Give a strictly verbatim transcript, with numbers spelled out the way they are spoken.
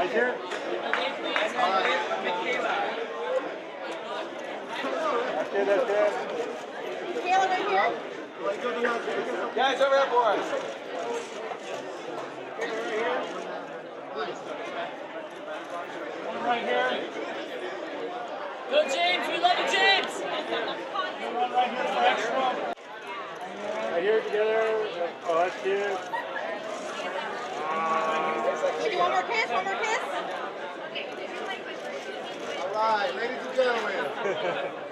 Right here? That's good, that's good. Micaela right here? Guys, over here for us. One right here. Go James, we love you James! One right here for extra. Right here together. Oh, that's cute. Give you one more kiss, one more kiss. All right, ladies and gentlemen.